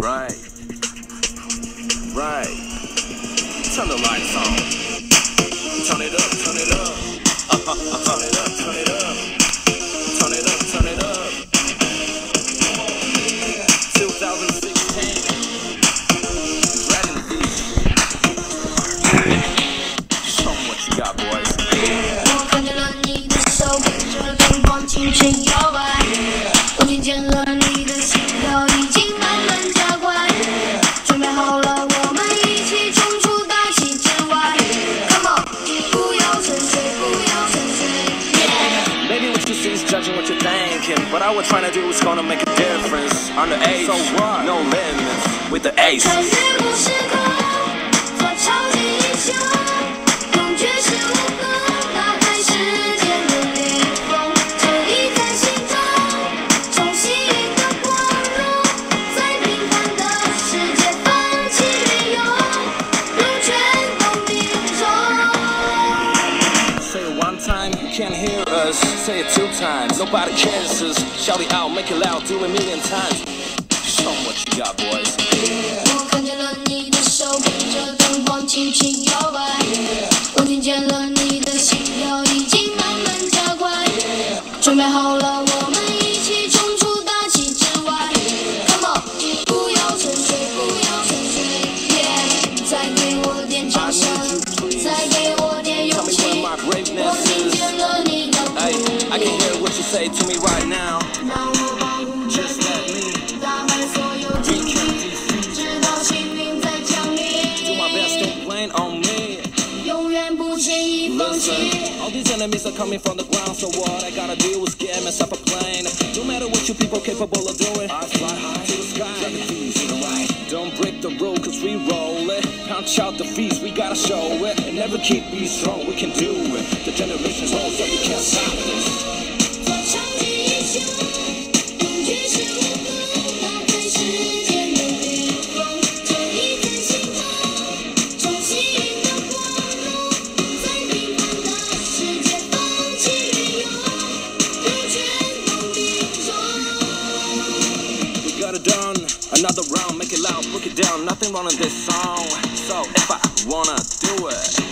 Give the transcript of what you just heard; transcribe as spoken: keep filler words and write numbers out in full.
Right. Right. Turn the lights on. Turn it up, turn it up. Uh-huh, uh-huh. Turn it up, turn it up. Turn it up, turn it up. twenty sixteen. Dragon Beach. Show me what you got, boys. 我看见了你的手跟着灯光轻轻摇摆，我听见了你的心跳已经慢慢加快，准备好了，我们一起冲出大气之外。Come on， 不要沉睡，不要沉睡。Yeah. Maybe what you see is judging what you're thinking, but all we're trying to do is gonna make a difference. Underage, so what? No limits with the ace. 穿越过时空，做超级英雄，用绝世武功打开世界的裂缝，正义在心中，重新的光荣，在平凡的世界放弃运用，如全动民众。 Say it one time, you can't hear us. Say it two times, nobody cares us. Shout it out, make it loud, do it a million times. Show 'em what you got, boys. 我看见了你的手跟着灯光轻轻摇摆，我听见了你的心跳已经慢慢加快，准备好了，我们一起冲出大气之外。Come on， 不要沉睡，不要沉睡 ，Yeah， 再给我点掌声，再给我点 Tell 勇 me 气， where my 我 greatness 听 is. 见了你的呼 Hey, I can 吸， hear what you say to me right now. 让我保护着 Just let 你， me 打败所有敌 we 人， can defeat. 直到幸运在降 Do 临。 my best, don't blame on me. 永远不轻易放弃。 Listen, all these enemies are coming from the ground, so what I gotta do is get myself a plane. No matter what you people capable of doing, I fly high to the sky. Don't break the rule, cause we roll it. Punch out the feast, we gotta show it. And never keep me strong, we can do it. The generations old, so we can't stop this. 做超级英雄，用绝世武功打开世界的裂缝，正义在心中，重新的光荣，在平凡的世界放弃运用，如全动民众。 We got it done, another round, make it loud, break it down. Nothing wrong in this song. So if I wanna do it.